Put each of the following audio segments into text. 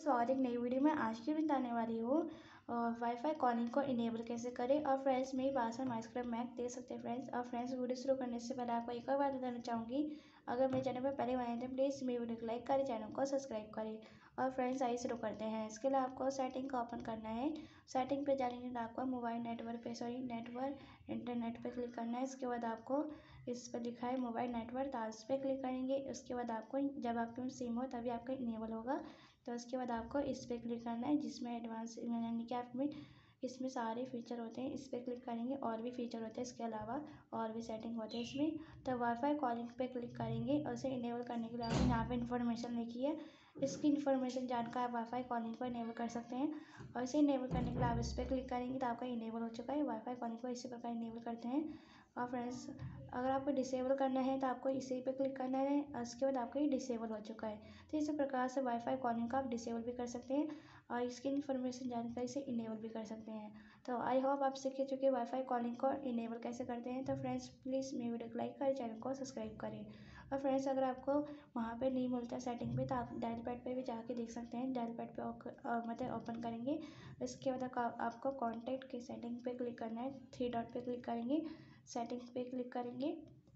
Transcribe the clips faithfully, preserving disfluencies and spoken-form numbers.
स्वागत है एक नई वीडियो में। आज की बताने वाली हूँ वाईफाई कॉलिंग को इनेबल कैसे करें। और फ्रेंड्स मेरे पास है माइक्रोसॉफ्ट मैक दे सकते हैं फ्रेंड्स। और फ्रेंड्स वीडियो शुरू करने से पहले आपको एक और बात बताना चाहूँगी, अगर मेरे चैनल पर पहले आए थे प्लीज़ मेरी वीडियो को लाइक करें, चैनल को सब्सक्राइब करें। और फ्रेंड्स आइए शुरू करते हैं। इसके लिए आपको सेटिंग का ओपन करना है। सेटिंग पे जाने के बाद आपको मोबाइल नेटवर्क पे सॉरी नेटवर्क इंटरनेट पे क्लिक करना है। इसके बाद आपको इस पर लिखा है मोबाइल नेटवर्क, तो इस पर क्लिक करेंगे। उसके बाद आपको जब आपके में सिम हो तभी आपका इनेबल होगा। तो उसके बाद आपको इस पर क्लिक करना है जिसमें एडवांस यानी कि आप में इसमें सारे फीचर होते हैं। इस पर क्लिक करेंगे, और भी फीचर होते हैं इसके अलावा, और भी सेटिंग होते हैं इसमें। तो वाईफाई कॉलिंग पे क्लिक करेंगे और उसे इनेबल करने के लिए आपको यहाँ पे इन्फॉर्मेशन लिखी है। इसकी इन्फॉर्मेशन जानकर आप वाईफाई कॉलिंग को इनेबल कर सकते हैं। और इसे इनेबल करने के लिए आप इस पर क्लिक करेंगे तो आपका इनेबल हो चुका है। वाईफाई कॉलिंग को इसी प्रकार इनेबल करते हैं। और फ्रेंड्स अगर आपको डिसेबल करना है तो आपको इसी पे क्लिक करना है, और उसके बाद आपका ये डिसेबल हो चुका है। तो इसी प्रकार से वाईफाई कॉलिंग को आप डिसेबल भी कर सकते हैं और इसकी इन्फॉर्मेशन जानकारी से इनेबल भी कर सकते हैं। तो आई होप आप सीख चुके वाईफाई कॉलिंग को इनेबल कैसे करते हैं। तो फ्रेंड्स प्लीज़ मेरी वीडियो को लाइक करें, चैनल को सब्सक्राइब करें। और फ्रेंड्स अगर आपको वहाँ पे नहीं मिलता सेटिंग पे तो आप डायल पैड पे भी जाके देख सकते हैं। डायल पैड पे मतलब ओपन करेंगे, इसके बाद आपको कॉन्टैक्ट की सेटिंग पे क्लिक करना है। थ्री डॉट पे क्लिक करेंगे, सेटिंग्स पे क्लिक करेंगे,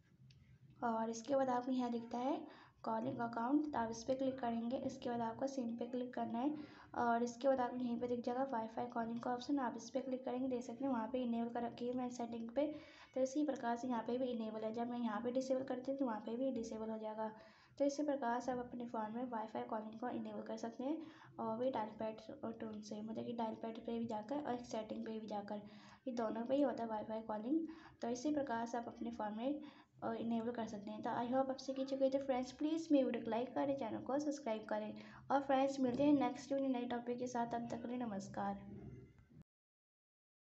और इसके बाद आपको यहाँ दिखता है कॉलिंग अकाउंट, तो आप इस पर क्लिक करेंगे। इसके बाद आपको सिम पे क्लिक करना है, और इसके बाद आपको यहीं पे दिख जाएगा वाईफाई कॉलिंग का ऑप्शन, आप इस पर क्लिक करेंगे। देख सकते हैं वहाँ पे इनेबल कर रखी है मैं सेटिंग पे। तो इसी प्रकार से यहाँ पे भी इनेबल है। जब मैं यहाँ पे डिसेबल करती हूँ तो वहाँ पे भी डिसेबल हो जाएगा। तो इसी प्रकार से आप अपने फ़ोन में वाईफाई कॉलिंग को इनेबल कर सकते हैं, और भी डायल पैड और टूल से, मतलब कि डायल पैड पे भी जाकर और सेटिंग पे भी जाकर, ये दोनों पे ही होता है वाईफाई कॉलिंग। तो इसी प्रकार से आप अपने फ़ोन में और इनेबल कर सकते हैं। तो आई होप आप सीख चुके थे फ्रेंड्स। प्लीज़ मेरी वीडियो को लाइक करें, चैनल को सब्सक्राइब करें। और फ्रेंड्स मिलते हैं नेक्स्ट वीडियो नए टॉपिक के साथ। तब तक के लिए नमस्कार।